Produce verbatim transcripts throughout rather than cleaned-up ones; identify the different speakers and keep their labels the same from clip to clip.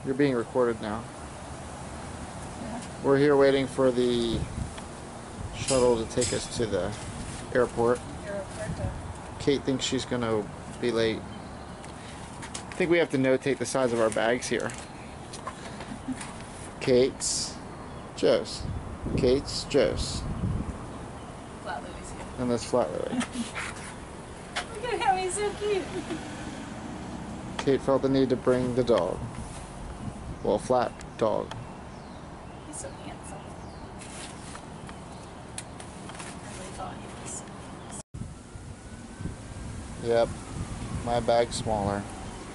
Speaker 1: You're being recorded now.
Speaker 2: Yeah.
Speaker 1: We're here waiting for the shuttle to take us to the airport.
Speaker 2: Aeroporto.
Speaker 1: Kate thinks she's going to be late. I think we have to notate the size of our bags here. Kate's, Joe's. Kate's, Joe's.
Speaker 2: Flat Lily's here.
Speaker 1: And that's Flat Lily.
Speaker 2: Look at him, he's so cute.
Speaker 1: Kate felt the need to bring the dog. Well, Flat dog.
Speaker 2: He's so handsome. I really thought he was.
Speaker 1: Yep, my bag's smaller.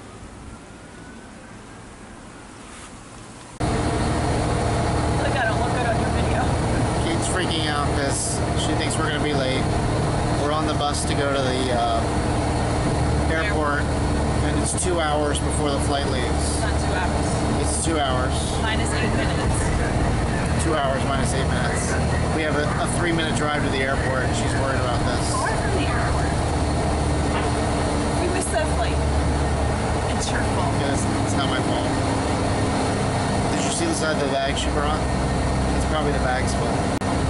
Speaker 2: Look, I don't look good on your video.
Speaker 1: Kate's freaking out because she thinks we're going to be late. We're on the bus to go to the uh, airport, and it's two hours before the flight leaves.
Speaker 2: Not two hours.
Speaker 1: It's two hours.
Speaker 2: Minus eight minutes.
Speaker 1: Two hours minus eight minutes. We have a, a three minute drive to the airport, and she's worried about this.
Speaker 2: Far from the airport. We missed that flight. It's your fault.
Speaker 1: Yes, it's not my fault. Did you see the side of the bag she brought? It's probably the bag's fault.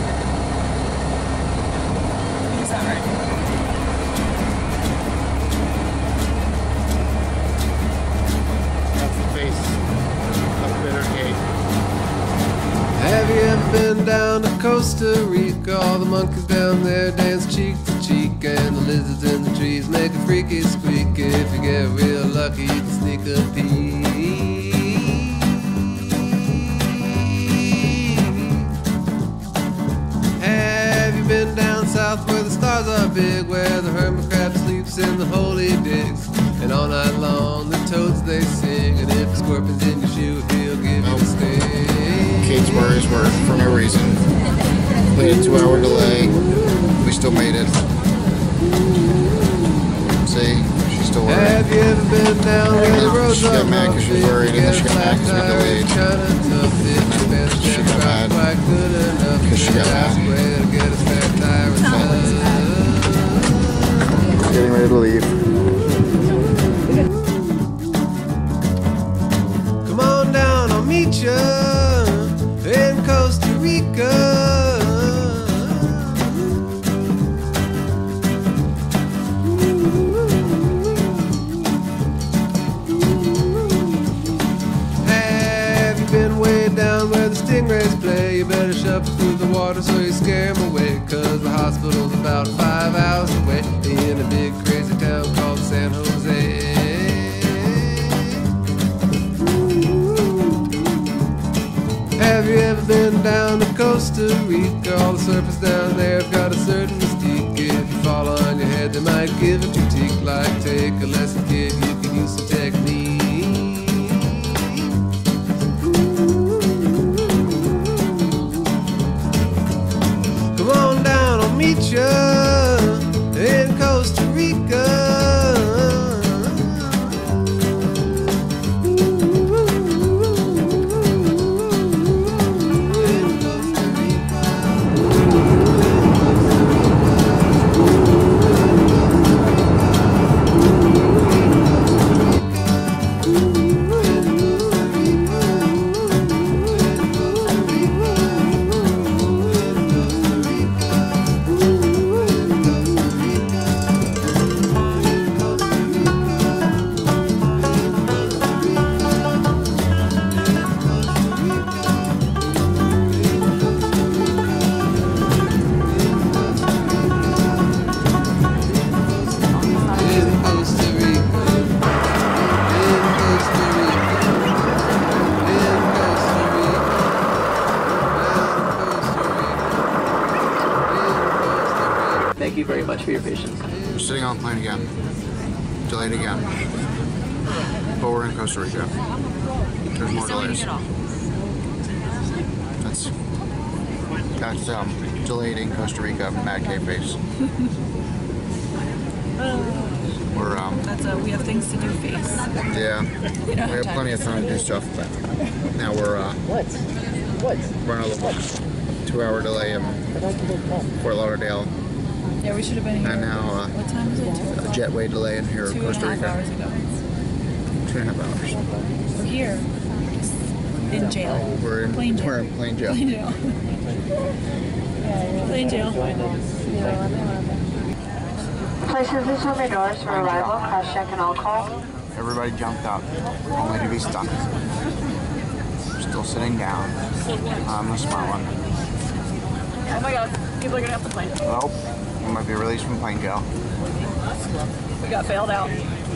Speaker 2: Is that right?
Speaker 1: That's the face of bitter Kate.
Speaker 3: Have you ever been down to Costa Rica? All the monkeys down there dance cheek to cheek, and the lizards in the trees make a freaky squeak. If you get real lucky, you can sneak a peek. Have you been down south where the stars are big, where the hermit crab sleeps in the holy digs, and all night long the toads they sing, and if a scorpion's in your shoe, he'll give you a sting.
Speaker 1: Kate's worries were for no reason. We had a two hour delay. We still made it. See? She's still worried.
Speaker 3: Have you ever been down where the roads
Speaker 1: She
Speaker 3: are
Speaker 1: got mad because she was worried, and then she got mad because we delayed.
Speaker 3: She
Speaker 1: got mad because she got mad. We're getting ready to leave.
Speaker 3: Come on down, I'll meet you in Costa Rica. Have you been way down where the stingrays play? You better shuffle through the water so you scare them away, cause the hospital's about five hours away in a big crazy town called San Jose. Have you ever been down to Costa Rica? All the surfers down there have got a certain mystique. If you fall on your head, they might give a critique, like take a lesson, kid, you can use some technique. Come on down, I'll meet you in Costa Rica.
Speaker 4: Thank you very much for your patience.
Speaker 1: We're sitting on the plane again. Delayed again. But we're in Costa Rica. There's more delays. That's that's um delayed in Costa Rica. Mad K face. We're um
Speaker 2: That's a we have things to do face.
Speaker 1: yeah. We have plenty of time to do stuff, but now we're uh
Speaker 4: What? What?
Speaker 1: we're on a two hour delay in Fort Lauderdale.
Speaker 2: Yeah, we should have been here.
Speaker 1: And now uh,
Speaker 2: What time is it? Two
Speaker 1: a jetway delay in here in
Speaker 2: Two and a
Speaker 1: Costa
Speaker 2: half
Speaker 1: Rica.
Speaker 2: hours ago.
Speaker 1: Two and a half hours.
Speaker 2: We're here. In jail.
Speaker 1: We're in,
Speaker 2: Plain jail.
Speaker 1: we're in plain jail.
Speaker 2: Plain jail. Plain jail.
Speaker 5: Please position your doors for arrival, cross check and all call.
Speaker 6: Everybody jumped up, only to be stuck. We're still sitting down. I'm smiling.
Speaker 2: Oh my god, people are getting off the plane.
Speaker 6: Well, we might be released from plane jail.
Speaker 2: We got bailed out.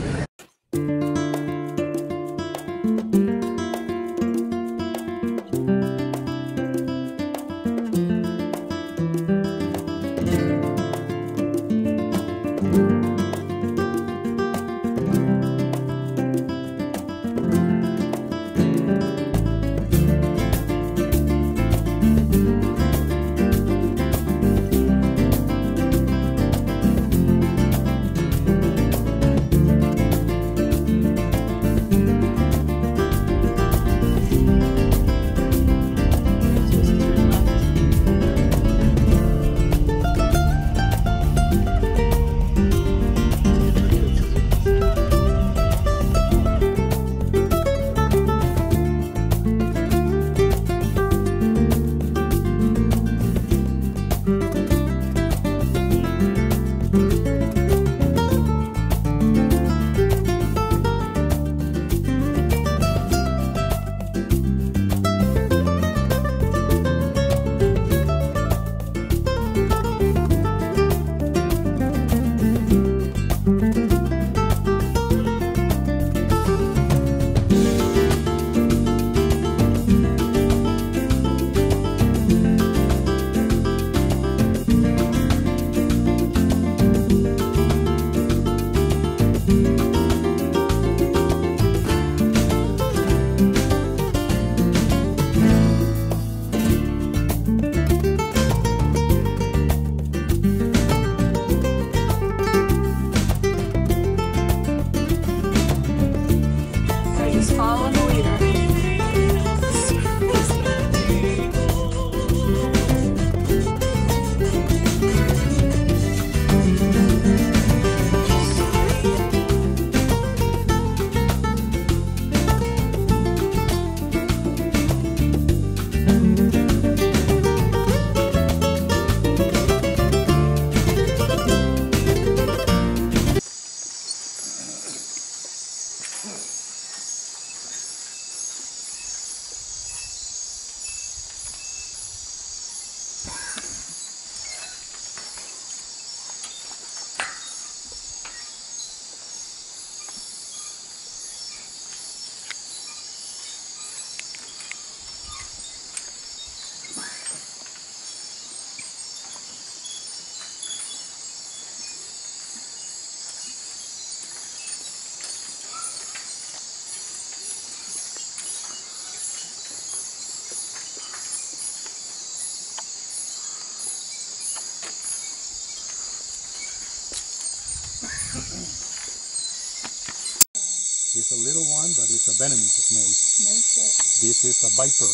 Speaker 7: It's a little one, but it's a venomous snake.
Speaker 2: No shit.
Speaker 7: This is a viper.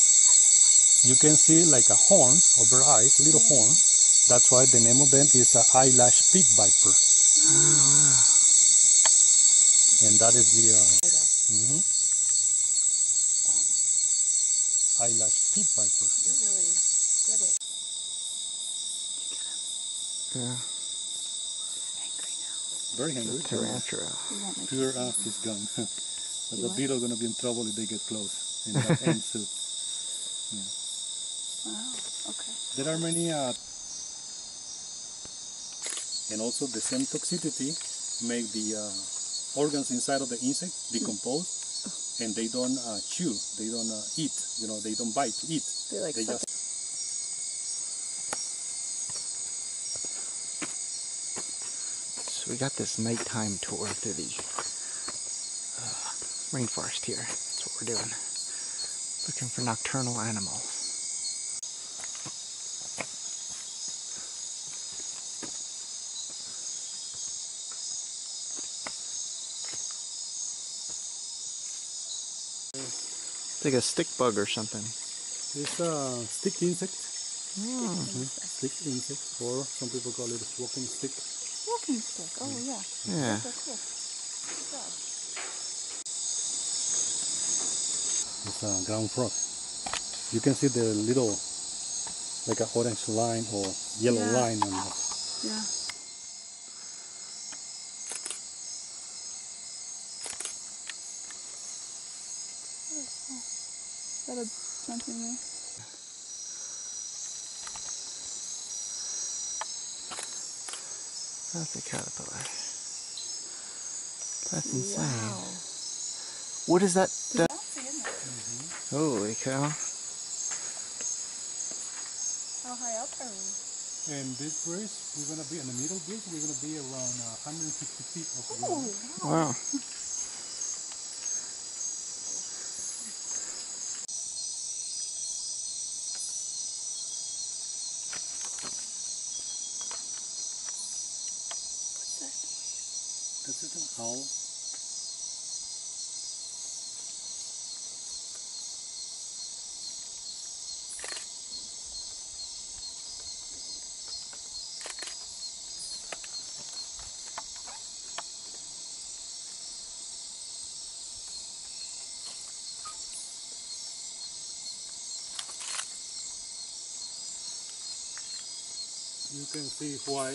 Speaker 7: You can see like a horn over eyes, little yeah. horn. That's why the name of them is an eyelash pit viper.
Speaker 6: Oh, wow.
Speaker 7: And that is the uh, mm-hmm. eyelash pit viper.
Speaker 2: You're really good at.
Speaker 6: Yeah.
Speaker 7: Very hungry.
Speaker 6: Tarantula.
Speaker 7: Pure off his gun. But the beetle gonna be in trouble if they get close in that end suit. Yeah.
Speaker 2: Wow. Okay.
Speaker 7: There are many, uh, and also the same toxicity make the uh, organs inside of the insect decompose, mm. and they don't uh, chew, they don't uh, eat. You know, they don't bite to eat.
Speaker 2: They like.
Speaker 7: They just.
Speaker 6: We got this nighttime tour through the uh, rainforest here. That's what we're doing. Looking for nocturnal animals. It's like a stick bug or something.
Speaker 7: It's a stick insect. Oh. Mm-hmm. Stick insect, or some people call it a walking stick.
Speaker 2: Walking stick. Oh yeah.
Speaker 6: Yeah.
Speaker 2: That's so cool.
Speaker 7: It's a ground frog. You can see the little, like an orange line or yellow
Speaker 2: Yeah.
Speaker 7: line on the.
Speaker 2: Yeah. Is that a something there?
Speaker 6: That's a caterpillar. That's insane.
Speaker 2: Wow.
Speaker 6: What is that?
Speaker 2: It's bouncy, isn't it?
Speaker 6: Holy cow.
Speaker 2: How high up are we?
Speaker 7: And this bridge, we're gonna be in the middle bridge. We're gonna be around uh, one hundred fifty feet of
Speaker 2: Oh,
Speaker 7: water.
Speaker 2: wow.
Speaker 6: Wow.
Speaker 7: This is an owl. You can see why.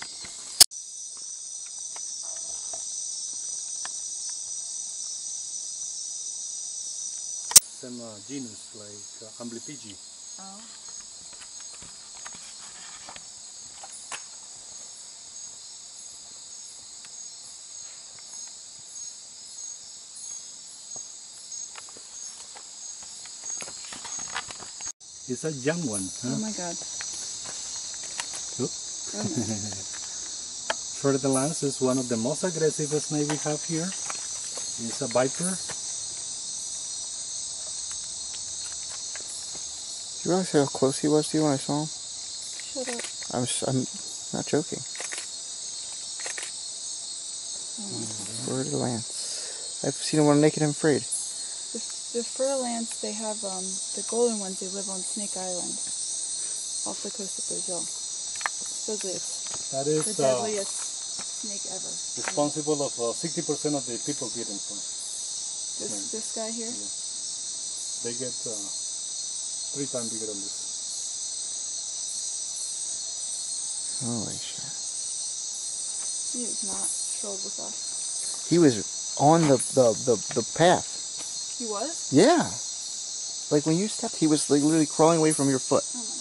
Speaker 7: Some uh, genus like uh, Amblypygi.
Speaker 2: Oh.
Speaker 7: It's a young one. Huh?
Speaker 2: Oh my god.
Speaker 7: Look. Fer-de-lance is one of the most aggressive snakes we have here. It's a viper.
Speaker 6: Do you realize how close he was to you when I saw him?
Speaker 2: Shut up.
Speaker 6: I'm, s- I'm not joking. Fer-de-lance. I've seen him when naked and afraid.
Speaker 2: The, the fer-de-lance, they have, um, the golden ones, they live on Snake Island, off the coast of Brazil. Supposedly it's
Speaker 7: That
Speaker 2: the
Speaker 7: is uh,
Speaker 2: deadliest snake ever.
Speaker 7: responsible of uh, sixty percent of the people getting from.
Speaker 2: This, this guy here?
Speaker 7: Yeah. They get uh, three times bigger than this.
Speaker 6: Holy shit.
Speaker 2: He is not thrilled with us.
Speaker 6: He was on the, the, the, the path.
Speaker 2: He was?
Speaker 6: Yeah. Like when you stepped, he was like literally crawling away from your foot.
Speaker 2: Oh my